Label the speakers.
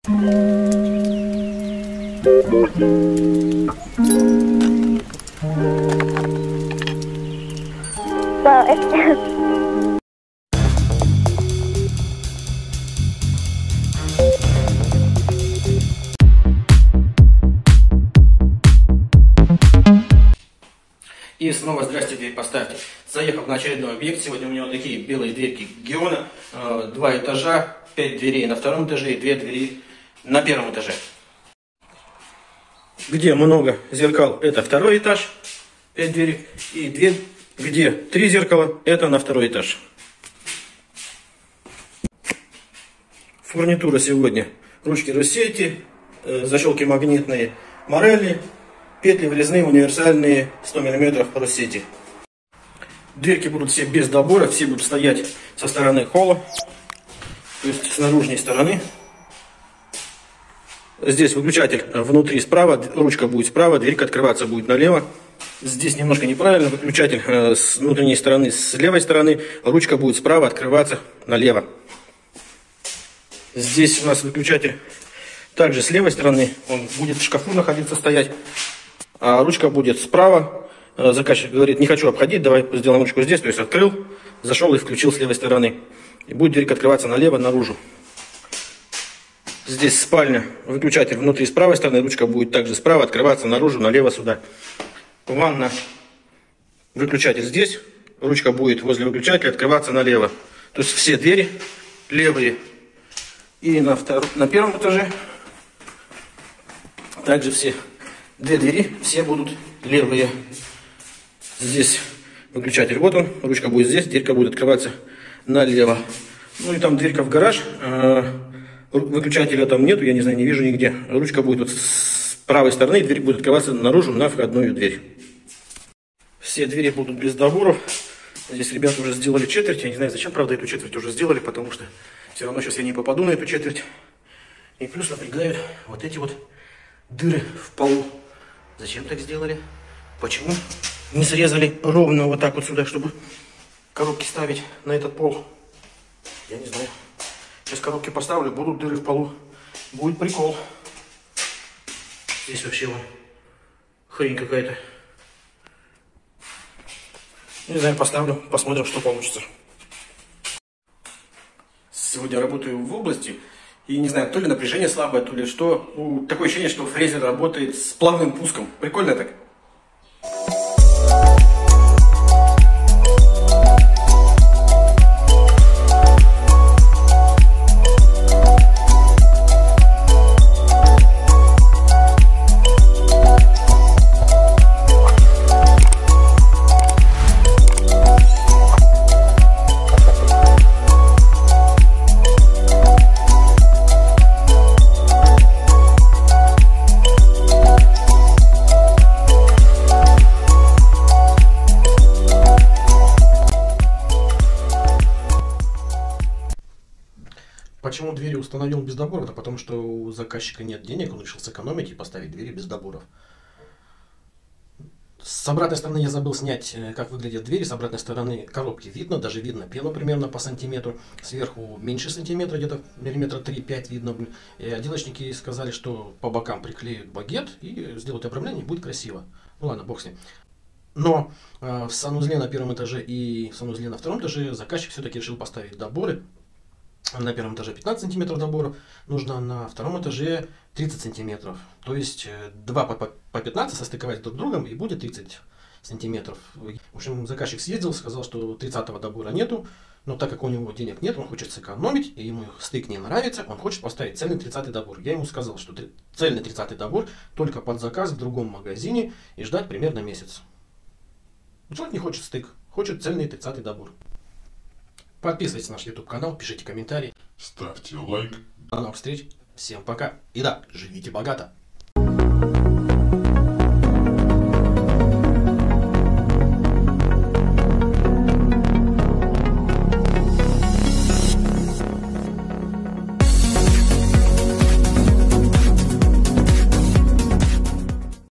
Speaker 1: И снова здрасте, дверь поставьте. Заехал на очередной объект. Сегодня у него такие белые дверки Геона. 2 этажа, 5 дверей на втором этаже и 2 двери на первом этаже. Где много зеркал, это второй этаж, 5 дверей. И 2, где 3 зеркала, это на второй этаж. Фурнитура сегодня. Ручки Россети, защелки магнитные Морелли. Петли врезные универсальные 100 мм Россети. Дверки будут все без добора, все будут стоять со стороны холла, то есть с наружной стороны. Здесь выключатель внутри справа, ручка будет справа, дверька открываться будет налево. Здесь немножко неправильно, выключатель с внутренней стороны, с левой стороны, ручка будет справа открываться налево. Здесь у нас выключатель также с левой стороны, он будет в шкафу находиться, стоять. А ручка будет справа. Заказчик говорит, не хочу обходить, давай сделаем ручку здесь. То есть открыл, зашел и включил с левой стороны. И будет дверь открываться налево, наружу. Здесь спальня, выключатель внутри с правой стороны, ручка будет также справа открываться наружу, налево сюда. Ванна, выключатель здесь, ручка будет возле выключателя открываться налево. То есть все двери левые. И на первом этаже также все. 2 двери, все будут левые. Здесь выключатель, вот он, ручка будет здесь, дверька будет открываться налево. Ну и там дверька в гараж, выключателя там нету, я не знаю, не вижу нигде. Ручка будет вот с правой стороны, дверь будет открываться наружу на входную дверь. Все двери будут без доборов. Здесь ребята уже сделали четверть, я не знаю, зачем, правда, эту четверть уже сделали, потому что все равно сейчас я не попаду на эту четверть. И плюс напрягают вот эти вот дыры в полу. Зачем так сделали? Почему не срезали ровно вот так вот сюда, чтобы коробки ставить на этот пол? Я не знаю. Сейчас коробки поставлю, будут дыры в полу. Будет прикол. Здесь вообще вон хрень какая-то. Не знаю, поставлю, посмотрим, что получится. Сегодня работаю в области. И не знаю, то ли напряжение слабое, то ли что. Ну, такое ощущение, что фрезер работает с плавным пуском. Прикольно так.
Speaker 2: Почему двери установил без добора? Это потому что у заказчика нет денег, он решил сэкономить и поставить двери без доборов. С обратной стороны я забыл снять, как выглядят двери. С обратной стороны коробки видно, даже видно пену примерно по сантиметру. Сверху меньше сантиметра, где-то миллиметра 3-5 видно. И отделочники сказали, что по бокам приклеют багет и сделают обрамление, и будет красиво. Ну ладно, бог с ним. Но в санузле на первом этаже и в санузле на втором этаже заказчик все-таки решил поставить доборы. На первом этаже 15 сантиметров доборов, нужно на втором этаже 30 сантиметров. То есть 2 по 15 состыковать друг с другом и будет 30 сантиметров. В общем, заказчик съездил, сказал, что 30-го добора нету, но так как у него денег нет, он хочет сэкономить, и ему стык не нравится, он хочет поставить цельный 30-й добор. Я ему сказал, что цельный 30-й добор только под заказ в другом магазине и ждать примерно месяц. Человек не хочет стык, хочет цельный 30-й добор. Подписывайтесь на наш YouTube канал, пишите комментарии.
Speaker 3: Ставьте лайк.
Speaker 2: До новых встреч. Всем пока. И да, живите богато.